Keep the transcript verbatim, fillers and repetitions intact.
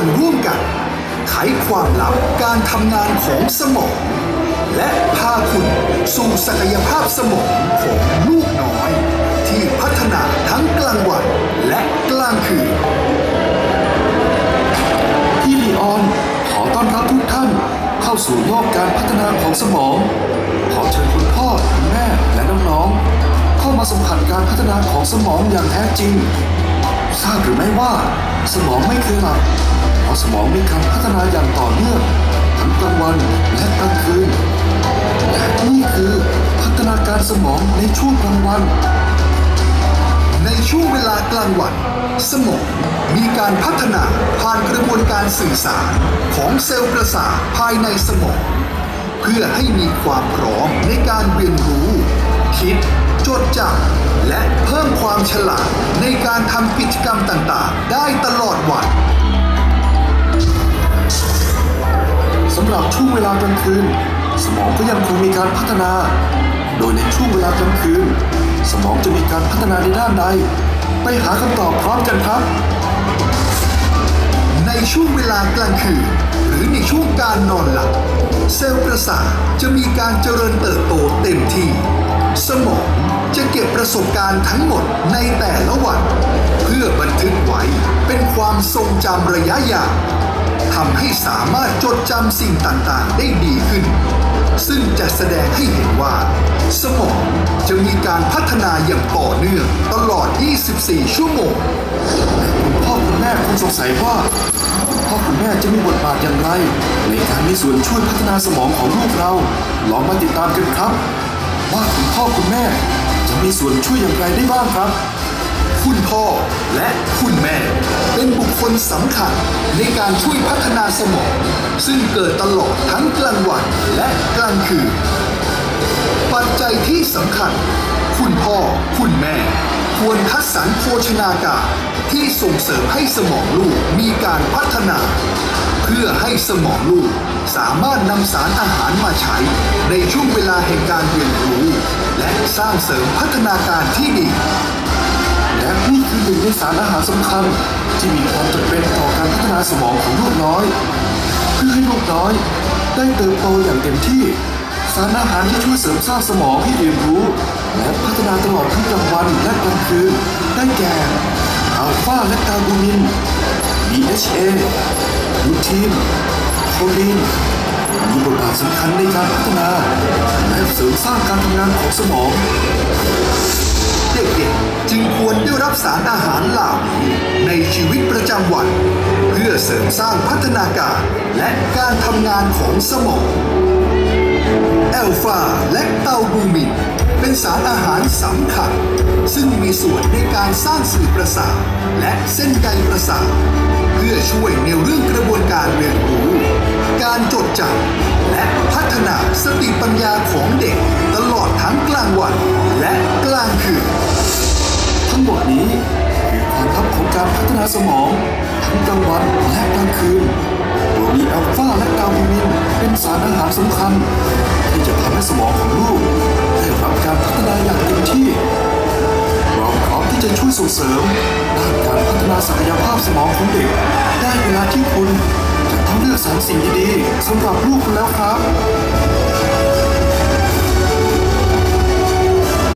การร่วมกันไขความลับการทำงานของสมองและพาคุณสู่ศักยภาพสมองของลูกน้อยที่พัฒนาทั้งกลางวันและกลางคืนพี่ลีออนขอต้อนรับทุกท่านเข้าสู่โลกการพัฒนาของสมองขอเชิญคุณพ่อคุณแม่และน้องๆเข้ามาสัมผัสการพัฒนาของสมองอย่างแท้จริงทราบหรือไม่ว่าสมองไม่เคยหลับเพราะสมองมีการพัฒนาอย่างต่อเนื่องทั้งกลางวันและกลางคืนและนี่คือพัฒนาการสมองในช่วงกลางวันในช่วงเวลากลางวันสมองมีการพัฒนาผ่านกระบวนการสื่อสารของเซลล์ประสาทภายในสมองเพื่อให้มีความพร้อมในการเรียนรู้คิดจดจำและเพิ่มความฉลาดในการทำกิจกรรมต่างๆได้ตลอดวันสำหรับช่วงเวลากลางคืนสมองก็ยังคงมีการพัฒนาโดยในช่วงเวลากลางคืนสมองจะมีการพัฒนาในด้านใดไปหาคำตอบพร้อมกันครับในช่วงเวลากลางคืนหรือในช่วงการนอนหลับเซลล์ประสาทจะมีการเจริญเติบโตเต็มที่สมองจะเก็บประสบการณ์ทั้งหมดในแต่ละวันเพื่อบันทึกไว้เป็นความทรงจำระยะยาวทำให้สามารถจดจำสิ่งต่างๆได้ดีขึ้นซึ่งจะแสดงให้เห็นว่าสมองจะมีการพัฒนาอย่างต่อเนื่องตลอดยี่สิบสี่ชั่วโมงคุณพ่อคุณแม่คงสงสัยว่าพ่อคุณแม่จะมีบทบาทอย่างไรในการมีส่วนช่วยพัฒนาสมองของลูกเราลองมาติดตามกันครับว่าคุณพ่อคุณแม่จะมีส่วนช่วยอย่างไรได้บ้างครับคุณพ่อและคุณแม่เป็นบุคคลสำคัญในการช่วยพัฒนาสมองซึ่งเกิดตลอดทั้งกลางวันและกลางคืนปัจจัยที่สำคัญคุณพ่อคุณแม่ควรคัดสรรโภชนาการที่ส่งเสริมให้สมองลูกมีการพัฒนาเพื่อให้สมองลูกสามารถนำสารอาหารมาใช้ในช่วงเวลาแห่งการเรียนรู้และสร้างเสริมพัฒนาการที่ดีและนี่คือหนึ่งในสารอาหารสำคัญที่มีความจำเป็นต่อการพัฒนาสมองของลูกน้อยเพื่อให้ลูกน้อยได้เติบโตอย่างเต็มที่สารอาหารที่ช่วยเสริมสร้างสมองให้เรียนรู้และพัฒนาตลอดทั้งกลางวันและกลางคืนได้แก่อัลฟาและกาบูมิน ดี เอช เอ ลูทีนโคลีนมีบทบาทสำคัญในการพัฒนาและเสริมสร้างการทำงานของสมองเด็กๆจึงควรได้รับสารอาหารเหล่านี้ในชีวิตประจำวันเพื่อเสริมสร้างพัฒนาการและการทำงานของสมองแอลฟาและเตาบูมินเป็นสารอาหารสำคัญซึ่งมีส่วนในการสร้างสื่อประสาทและเส้นใยประสาทเพื่อช่วยในเรื่องกระบวนการเรียนรู้การจดจำและพัฒนาสติปัญญาของเด็กตลอดทั้งกลางวันและกลางคืนทั้งหมดนี้คือความลับของการพัฒนาสมองทั้งกลางวันและกลางคืนโดยมีอัลฟาและกาบูมินเป็นสารอาหารสำคัญที่จะทำให้สมองของลูกได้รับการพัฒนาอย่างเต็มที่เราพร้อมที่จะช่วยส่งเสริมด้านการพัฒนาศักยภาพสมองของเด็กได้เวลาที่คุณจะต้องเลือกสรรสิ่งดีๆสำหรับลูกคุณแล้วครับ